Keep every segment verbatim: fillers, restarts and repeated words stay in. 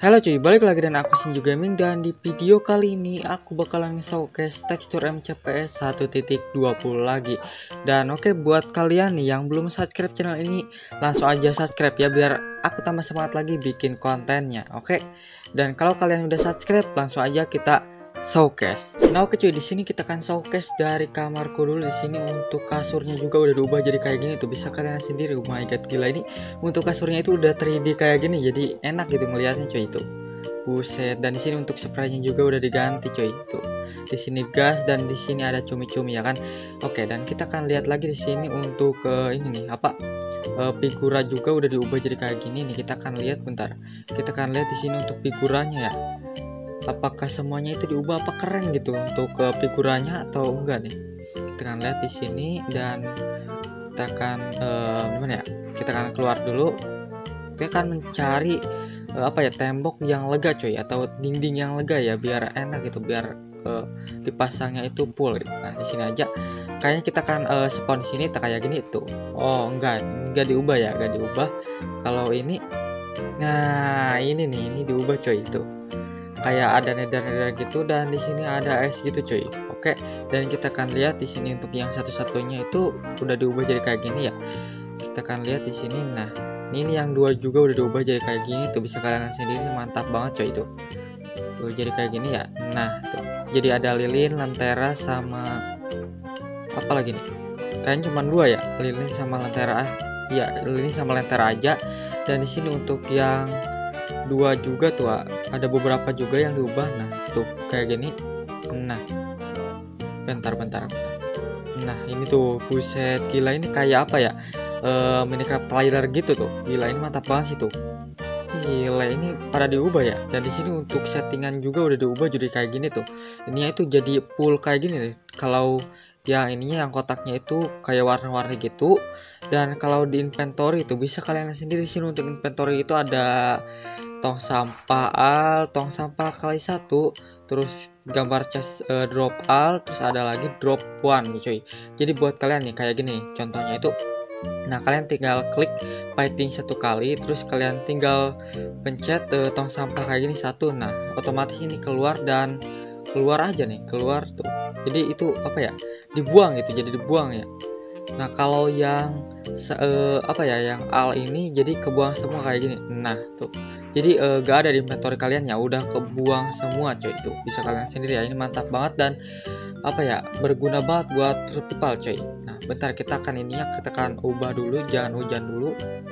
Halo cuy, balik lagi dan aku Sinju Gaming, dan di video kali ini aku bakalan nge-showcase tekstur M C P S satu titik dua puluh lagi. Dan oke, buat kalian nih yang belum subscribe channel ini, langsung aja subscribe ya biar aku tambah semangat lagi bikin kontennya. Oke. Dan kalau kalian udah subscribe, langsung aja kita showcase. Nah oke cuy, di sini kita akan showcase dari kamarku dulu. Di sini untuk kasurnya juga udah diubah jadi kayak gini tuh, bisa kalian lihat sendiri. Oh my god, gila ini untuk kasurnya itu udah tiga D kayak gini, jadi enak gitu ngelihatnya cuy itu. Buset, dan di sini untuk spraynya juga udah diganti cuy itu. Di sini gas dan di sini ada cumi-cumi ya kan. Oke, dan kita akan lihat lagi di sini untuk uh, ini nih apa? Uh, figura juga udah diubah jadi kayak gini nih. Kita akan lihat bentar. Kita akan lihat di sini untuk figuranya ya. Apakah semuanya itu diubah, apa keren gitu untuk uh, figuranya atau enggak nih? Kita akan lihat di sini dan kita akan uh, gimana ya? Kita akan keluar dulu. Kita akan mencari uh, apa ya, tembok yang lega coy, atau dinding yang lega ya, biar enak gitu, biar uh, dipasangnya itu full gitu. Nah di sini aja. Kayaknya kita akan uh, spawn di sini tak kayak gini tuh. Oh enggak, enggak diubah ya, enggak diubah. Kalau ini, nah ini nih, ini diubah coy itu. Kayak ada nether-nether gitu, dan di sini ada es gitu cuy. Oke, dan kita akan lihat di sini untuk yang satu-satunya itu udah diubah jadi kayak gini ya. Kita akan lihat di sini. Nah, ini yang dua juga udah diubah jadi kayak gini tuh, bisa kalian lihat sendiri, mantap banget coy itu. Tuh jadi kayak gini ya. Nah, tuh. Jadi ada lilin, lentera sama apa lagi nih? Kayaknya cuma dua ya, lilin sama lentera. Ya, lilin sama lentera aja. Dan di sini untuk yang dua juga tuh, ada beberapa juga yang diubah. Nah tuh kayak gini. Nah bentar bentar, bentar. Nah ini tuh, buset, gila ini kayak apa ya, e, Minecraft trailer gitu tuh. Gila ini mantap banget sih tuh. Gila ini pada diubah ya. Dan di sini untuk settingan juga udah diubah jadi kayak gini tuh. Ininya itu jadi full kayak gini nih. Kalau yang ininya, yang kotaknya itu kayak warna-warni gitu. Dan kalau di inventory itu bisa kalian lihat sendiri. Sini untuk inventory itu ada tong sampah al, tong sampah kali satu, terus gambar chest uh, drop al, terus ada lagi drop one nih cuy. Jadi buat kalian nih kayak gini contohnya itu. Nah kalian tinggal klik fighting satu kali, terus kalian tinggal pencet uh, tong sampah kayak gini satu. Nah otomatis ini keluar, dan keluar aja nih, keluar tuh. Jadi itu apa ya, dibuang gitu, jadi dibuang ya. Nah kalau yang uh, apa ya, yang al ini jadi kebuang semua kayak gini. Nah tuh, jadi uh, gak ada di inventory kalian ya, udah kebuang semua coy. Itu bisa kalian sendiri ya, ini mantap banget dan apa ya, berguna banget buat survival coy. Nah bentar, kita akan ininya, kita akan ubah dulu, jangan hujan dulu,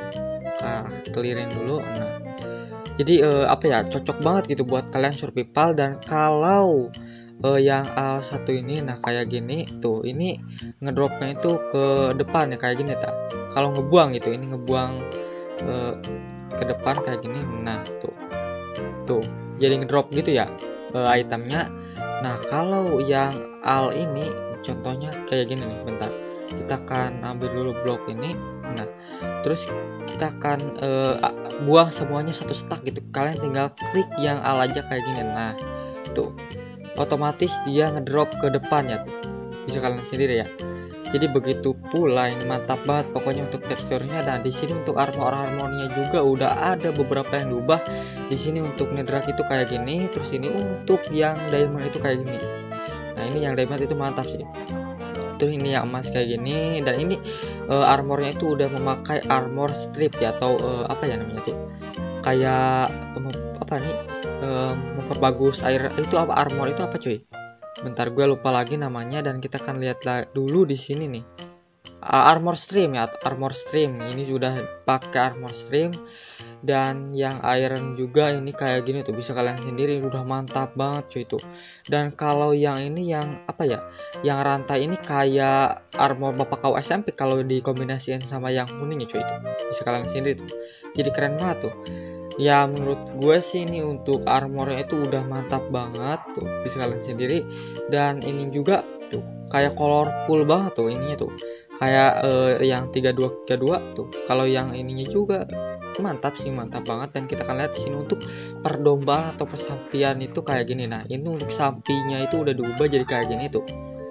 nah, clearin dulu. Nah jadi uh, apa ya, cocok banget gitu buat kalian survival. Dan kalau Uh, yang al satu ini, nah kayak gini tuh, ini ngedropnya itu ke depan ya kayak gini tak. Kalau ngebuang gitu, ini ngebuang uh, ke depan kayak gini. Nah tuh, tuh jadi ngedrop gitu ya uh, itemnya. Nah kalau yang al ini contohnya kayak gini nih, bentar, kita akan ambil dulu blok ini. Nah terus kita akan uh, buang semuanya satu stack gitu. Kalian tinggal klik yang al aja kayak gini. Nah tuh otomatis dia ngedrop ke depannya tuh, bisa kalian sendiri ya. Jadi begitu pula, ini mantap banget pokoknya untuk teksturnya. Dan di sini untuk armor-armornya juga udah ada beberapa yang diubah. Di sini untuk netherrack itu kayak gini, terus ini untuk yang diamond itu kayak gini. Nah ini yang diamond itu mantap sih. Terus ini yang emas kayak gini, dan ini uh, armornya itu udah memakai armor strip ya, atau uh, apa ya namanya tuh, kayak um, apa nih, um, memperbagus air itu, apa armor itu apa cuy, bentar gue lupa lagi namanya. Dan kita akan lihat dulu di sini nih, uh, armor stream ya, armor stream ini sudah pakai armor stream. Dan yang iron juga ini kayak gini tuh, bisa kalian sendiri, udah mantap banget cuy itu. Dan kalau yang ini, yang apa ya, yang rantai ini kayak armor bapak kau S M P kalau dikombinasiin sama yang kuningnya cuy itu, bisa kalian sendiri tuh, jadi keren banget tuh. Ya menurut gue sih ini untuk armornya itu udah mantap banget tuh, bisa kalian sendiri. Dan ini juga tuh kayak colorful banget tuh ininya tuh, kayak uh, yang tiga dua tiga dua tuh. Kalau yang ininya juga mantap sih, mantap banget. Dan kita akan lihat di sini untuk perdombaan atau persapian itu kayak gini. Nah ini untuk sapinya itu udah diubah jadi kayak gini tuh,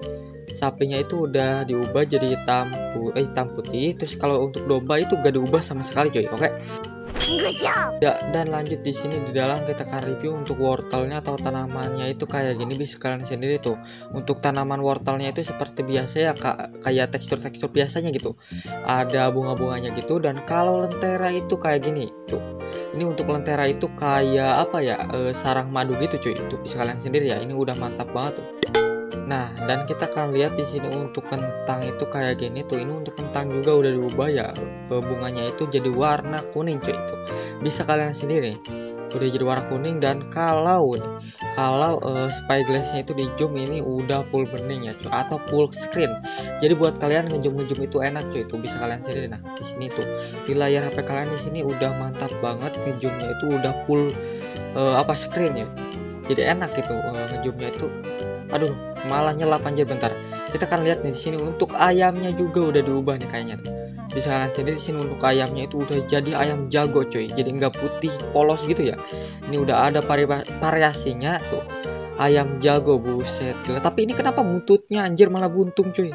sapinya itu udah diubah jadi hitam, eh, hitam putih. Terus kalau untuk domba itu gak diubah sama sekali coy. Oke. Ya, dan lanjut di sini di dalam kita akan review untuk wortelnya atau tanamannya itu kayak gini, bisa kalian sendiri tuh. Untuk tanaman wortelnya itu seperti biasa ya, kak, kayak tekstur-tekstur biasanya gitu. Ada bunga-bunganya gitu, dan kalau lentera itu kayak gini tuh. Ini untuk lentera itu kayak apa ya? E, sarang madu gitu cuy. Itu bisa kalian sendiri ya. Ini udah mantap banget tuh. Nah, dan kita akan lihat di sini untuk kentang itu kayak gini tuh. Ini untuk kentang juga udah diubah ya, bunganya itu jadi warna kuning cuy. Itu bisa kalian sendiri udah jadi warna kuning. Dan kalau nih, kalau uh, spyglassnya itu di zoom ini udah full bening ya cuy, atau full screen. Jadi buat kalian ngezoom ngezoom itu enak cuy. Itu bisa kalian sendiri. Nah, di sini tuh di layar H P kalian di sini udah mantap banget, ngezoomnya itu udah full uh, apa screen ya. Jadi enak gitu uh, ngezoomnya itu. Aduh, malah nyelap anjir bentar. Kita akan lihat nih di sini untuk ayamnya juga udah diubah nih kayaknya tuh. Bisa kalian sendiri di sini untuk ayamnya itu udah jadi ayam jago coy. Jadi nggak putih polos gitu ya. Ini udah ada vari variasinya tuh. Ayam jago, buset gila. Tapi ini kenapa buntutnya anjir malah buntung coy.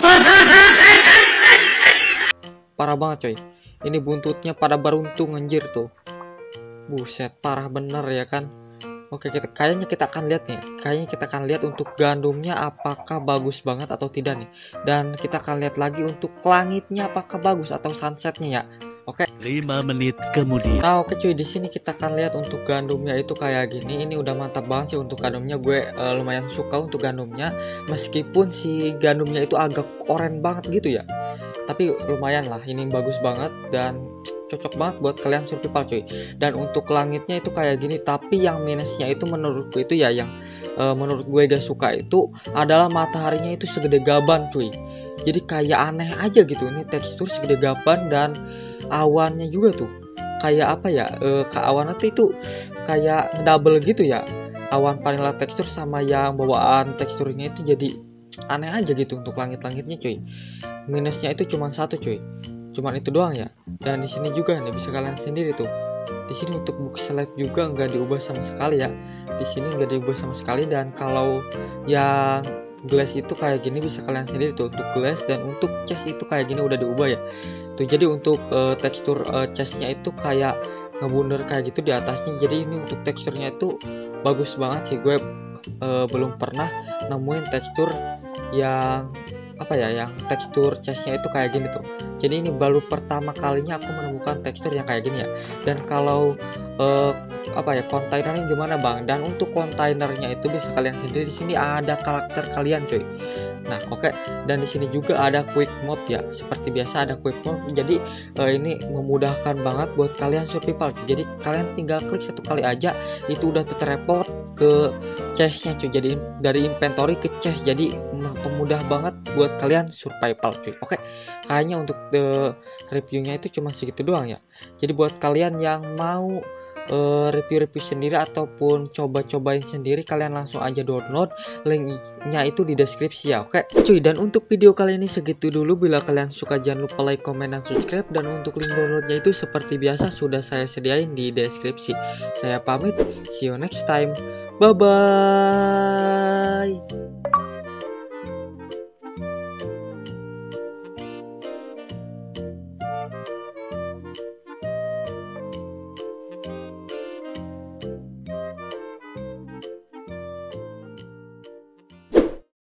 Parah banget coy. Ini buntutnya pada beruntung anjir tuh. Buset, parah bener ya kan. Oke, kita kayaknya kita akan lihat nih. Kayaknya kita akan lihat untuk gandumnya apakah bagus banget atau tidak nih. Dan kita akan lihat lagi untuk langitnya apakah bagus atau sunsetnya ya. Oke. lima menit kemudian. Nah, oke cuy, di sini kita akan lihat untuk gandumnya itu kayak gini. Ini udah mantap banget sih untuk gandumnya. Gue uh, lumayan suka untuk gandumnya, meskipun si gandumnya itu agak oranye banget gitu ya. Tapi lumayan lah, ini bagus banget dan cocok banget buat kalian survival cuy. Dan untuk langitnya itu kayak gini, tapi yang minusnya itu menurutku itu ya, yang uh, menurut gue gak suka itu adalah mataharinya itu segede gaban cuy. Jadi kayak aneh aja gitu. Ini tekstur segede gaban, dan awannya juga tuh kayak apa ya, uh, ke awannya tuh itu kayak double gitu ya. Awan vanilla tekstur sama yang bawaan teksturnya itu jadi aneh aja gitu untuk langit-langitnya cuy. Minusnya itu cuma satu cuy, cuman itu doang ya. Dan di sini juga nih bisa kalian sendiri tuh. Di sini untuk book slab juga nggak diubah sama sekali ya. Di sini nggak diubah sama sekali. Dan kalau yang glass itu kayak gini bisa kalian sendiri tuh untuk glass. Dan untuk chest itu kayak gini udah diubah ya. Tuh jadi untuk uh, tekstur uh, chestnya itu kayak ngebunder kayak gitu di atasnya. Jadi ini untuk teksturnya itu bagus banget sih. Gue uh, belum pernah nemuin tekstur yang apa ya, yang tekstur chestnya itu kayak gini tuh. Jadi ini baru pertama kalinya aku menemukan tekstur yang kayak gini ya. Dan kalau uh, apa ya, kontainernya gimana bang? Dan untuk kontainernya itu bisa kalian sendiri, di sini ada karakter kalian cuy. Nah oke, okay. Dan di sini juga ada quick mode ya, seperti biasa ada quick mode. Jadi uh, ini memudahkan banget buat kalian survival cuy. Jadi kalian tinggal klik satu kali aja itu udah terreport ke chestnya cuy. Jadi dari inventory ke chest, jadi pemudah banget buat kalian survival cuy. Oke, kayaknya untuk the reviewnya itu cuma segitu doang ya. Jadi buat kalian yang mau review-review uh, sendiri ataupun coba-cobain sendiri, kalian langsung aja download, linknya itu di deskripsi ya. Oke cuy, dan untuk video kali ini segitu dulu. Bila kalian suka jangan lupa like, comment, dan subscribe. Dan untuk link downloadnya itu seperti biasa sudah saya sediain di deskripsi. Saya pamit, see you next time, bye bye.